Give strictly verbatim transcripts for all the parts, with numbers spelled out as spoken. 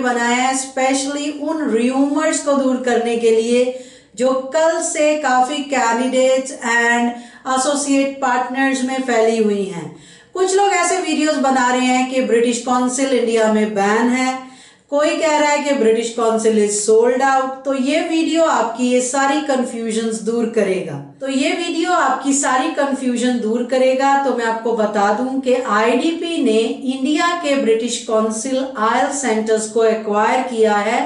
बनाया है स्पेशली उन र्यूमर्स को दूर करने के लिए जो कल से काफी कैंडिडेट्स एंड एसोसिएट पार्टनर्स में फैली हुई हैं। कुछ लोग ऐसे वीडियोस बना रहे हैं कि ब्रिटिश काउंसिल इंडिया में बैन है, कोई कह रहा है कि British Council is sold out. तो ये वीडियो आपकी ये सारी कंफ्यूजन्स दूर करेगा। तो ये वीडियो आपकी सारी कंफ्यूजन दूर करेगा। तो मैं आपको बता दूं कि आईडीपी ने इंडिया के ब्रिटिश काउंसिल आईएलटीएस सेंटर्स को एक्वायर किया है,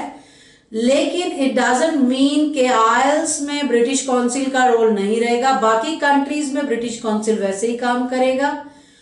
लेकिन इट डजंट मीन कि आईएलटीएस में ब्रिटिश काउंसिल का रोल नहीं रहेगा। बाकी कंट्रीज में ब्रिटिश काउंसिल वैसे ही काम करेगा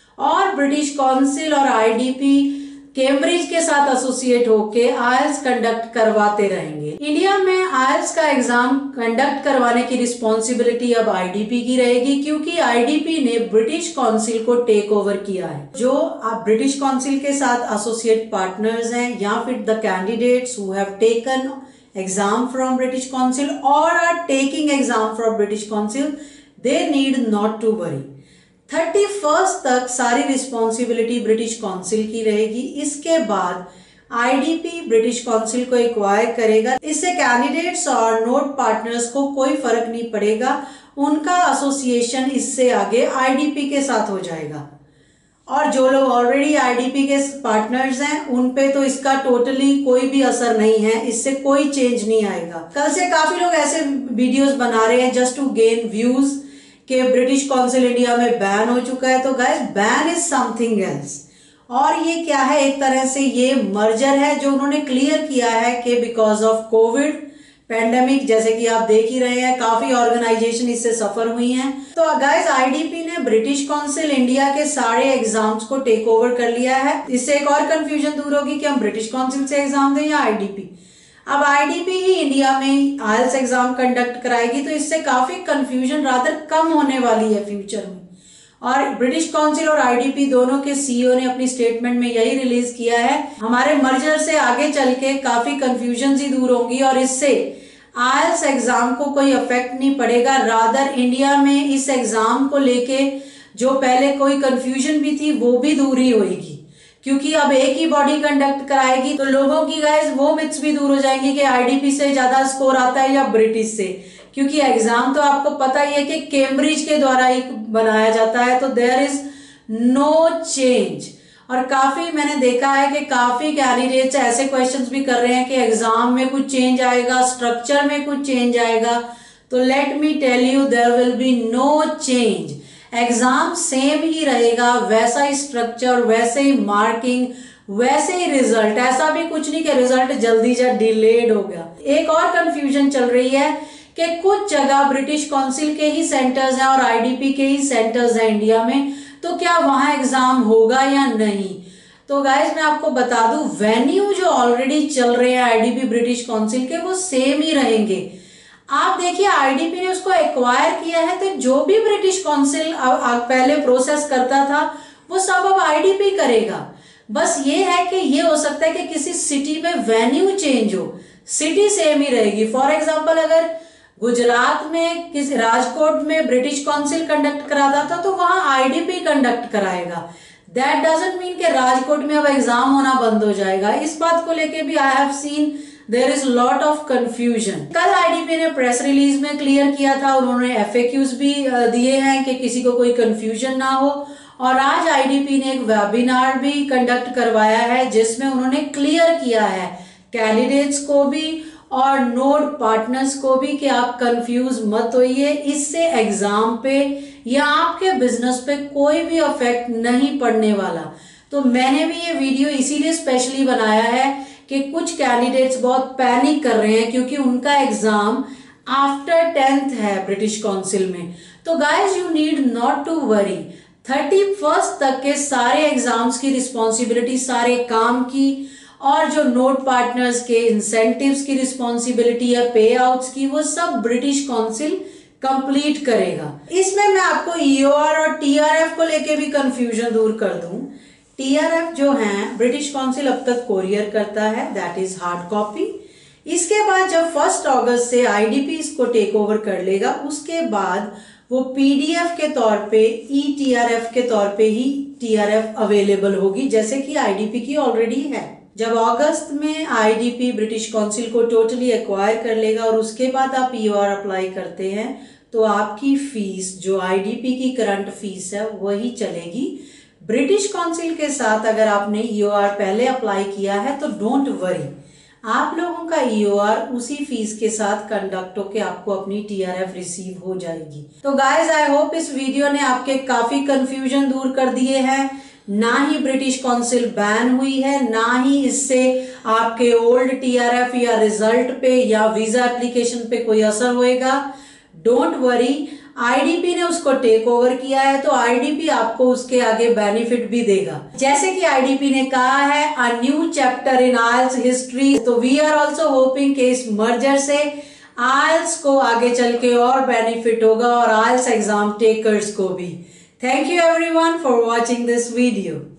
और ब्रिटिश काउंसिल और आईडीपी कैम्ब्रिज के साथ एसोसिएट होके आईएलटीएस कंडक्ट करवाते रहेंगे। इंडिया में आईएलटीएस का एग्जाम कंडक्ट करवाने की रिस्पॉन्सिबिलिटी अब आईडीपी की रहेगी, क्योंकि आईडीपी ने ब्रिटिश काउंसिल को टेक ओवर किया है। जो आप ब्रिटिश काउंसिल के साथ एसोसिएट पार्टनर्स हैं या फिर the candidates who have taken exam from British Council और are taking exam from British Council, they need not to worry. Thirty first तक सारी रिस्पॉन्सिबिलिटी ब्रिटिश काउंसिल की रहेगी। इसके बाद आईडीपी ब्रिटिश काउंसिल को एक्वायर करेगा। इससे कैंडिडेट्स और नोट पार्टनर्स को कोई फर्क नहीं पड़ेगा, उनका एसोसिएशन इससे आगे आईडीपी के साथ हो जाएगा। और जो लोग ऑलरेडी आईडीपी के पार्टनर्स हैं उन पे तो इसका टोटली कोई भी असर नहीं है, इससे कोई चेंज नहीं आएगा। कल से काफी लोग ऐसे वीडियोस बना रहे हैं जस्ट टू गेन व्यूज कि ब्रिटिश काउंसिल इंडिया में बैन हो चुका है। तो guys, ban is something else. और ये क्या है, एक तरह से ये मर्जर है जो उन्होंने क्लियर किया है कि बिकॉज ऑफ कोविड पेंडेमिक, जैसे कि आप देख ही रहे हैं, काफी ऑर्गेनाइजेशन इससे सफर हुई हैं। तो गाइस, आईडीपी ने ब्रिटिश काउंसिल इंडिया के सारे एग्जाम्स को टेक ओवर कर लिया है। इससे एक और कंफ्यूजन दूर होगी कि हम ब्रिटिश काउंसिल से एग्जाम दें या आईडीपी। अब आईडीपी ही इंडिया में आईएलटीएस एग्जाम कंडक्ट कराएगी, तो इससे काफी कंफ्यूजन रादर कम होने वाली है फ्यूचर में। और ब्रिटिश काउंसिल और आईडीपी दोनों के सीईओ ने अपनी स्टेटमेंट में यही रिलीज किया है, हमारे मर्जर से आगे चल के काफी कंफ्यूजन ही दूर होंगी और इससे आईएलटीएस एग्जाम को कोई अफेक्ट नहीं पड़ेगा। रादर इंडिया में इस एग्जाम को लेके जो पहले कोई कंफ्यूजन भी थी वो भी दूर ही होगी, क्योंकि अब एक ही बॉडी कंडक्ट कराएगी। तो लोगों की गाइस वो मिथ्स भी दूर हो जाएंगे कि आईडीपी से ज्यादा स्कोर आता है या ब्रिटिश से, क्योंकि एग्जाम तो आपको पता ही है कि कैम्ब्रिज के द्वारा ही बनाया जाता है। तो देयर इज नो चेंज। और काफी मैंने देखा है कि काफी कैंडिडेट्स ऐसे क्वेश्चंस भी कर रहे हैं कि एग्जाम में कुछ चेंज आएगा, स्ट्रक्चर में कुछ चेंज आएगा। तो let me tell you, there will be no change. Exam same ही रहेगा, वैसा ही स्ट्रक्चर, वैसे ही मार्किंग, वैसे ही रिजल्ट। ऐसा भी कुछ नहीं कि रिजल्ट जल्दी या डिलेड हो गया। एक और कंफ्यूजन चल रही है कि कुछ जगह ब्रिटिश काउंसिल के ही सेंटर्स हैं और आईडीपी के ही सेंटर्स हैं इंडिया में, तो क्या वहां एग्जाम होगा या नहीं। तो गाइस, मैं आपको बता दूं, वेन्यू जो ऑलरेडी चल रहे हैं आईडीपी ब्रिटिश काउंसिल के वो सेम ही रहेंगे। आप देखिए, आईडीपी ने उसको एक्वायर किया है, तो जो भी ब्रिटिश काउंसिल पहले प्रोसेस करता था वो सब अब आईडीपी करेगा। बस ये है कि ये हो सकता है कि किसी सिटी में वेन्यू चेंज हो, सिटी सेम ही रहेगी। फॉर एग्जांपल, अगर गुजरात में किसी राजकोट में ब्रिटिश काउंसिल कंडक्ट कराता था तो वहां आईडीपी कंडक्ट कराएगा। दैट डजंट मीन कि राजकोट में अब एग्जाम होना बंद हो जाएगा। इस बात को लेके भी I have seen there is lot of confusion. कल आईडीपी ने प्रेस रिलीज में क्लियर किया था, उन्होंने एफएक्यूज भी दिए हैं कि किसी को कोई कंफ्यूजन ना हो। और आज आईडीपी ने एक वेबिनार भी कंडक्ट करवाया है जिसमें उन्होंने क्लियर किया है कैंडिडेट्स को भी और नोड पार्टनर्स को भी कि आप कंफ्यूज मत होइए, इससे एग्जाम पे या आपके बिजनेस पे कोई भी इफेक्ट नहीं पड़ने वाला। तो मैंने भी ये वीडियो इसीलिए स्पेशली बनाया है कि कुछ कैंडिडेट्स बहुत पैनिक कर रहे हैं क्योंकि उनका एग्जाम आफ्टर टेंथ है ब्रिटिश काउंसिल में। तो guys, you need not to worry. Thirty first तक के सारे एग्जाम्स की रिस्पॉन्सिबिलिटी, सारे काम की और जो नोट पार्टनर्स के इंसेंटिव्स की रिस्पॉन्सिबिलिटी है, पे आउट्स की, वो सब ब्रिटिश काउंसिल कंप्लीट करेगा। इसमें मैं आपको ईओआर और टीआरएफ को लेके भी कंफ्यूजन दूर कर दूं। टीआरएफ जो है ब्रिटिश काउंसिल अब तक कोरियर करता है, दैट इज हार्ड कॉपी। इसके बाद जब फर्स्ट अगस्त से आईडीपी इसको टेक ओवर कर लेगा, उसके बाद वो पीडीएफ के तौर पे, ई टीआरएफ के तौर पे ही टीआरएफ अवेलेबल होगी, जैसे कि आईडीपी की ऑलरेडी है। जब अगस्त में आईडीपी ब्रिटिश काउंसिल को टोटली एक्वायर कर लेगा और उसके बाद आप ईओआर अप्लाई करते हैं तो आपकी फीस जो आईडीपी की करंट फीस है वही चलेगी। ब्रिटिश काउंसिल के साथ अगर आपने ईओआर पहले अप्लाई किया है तो डोंट वरी, आप लोगों का ईओआर उसी फीस के साथ कंडक्ट होके आपको अपनी टीआरएफ रिसीव हो जाएगी। तो गाइज आई होप इस वीडियो ने आपके काफी कंफ्यूजन दूर कर दिए हैं। ना ही ब्रिटिश काउंसिल बैन हुई है, ना ही इससे आपके ओल्ड टीआरएफ या रिजल्ट पे या वीजा एप्लीकेशन पे कोई असर होएगा। डोंट वरी, आईडीपी ने उसको टेक ओवर किया है तो आईडीपी आपको उसके आगे बेनिफिट भी देगा। जैसे कि आईडीपी ने कहा है a new chapter in IELTS history, तो वी आर आल्सो होपिंग कि इस मर्जर से आईएलटीएस को आगे चल के और बेनिफिट होगा और आईएलटीएस एग्जाम टेकर्स को भी। Thank you everyone for watching this video.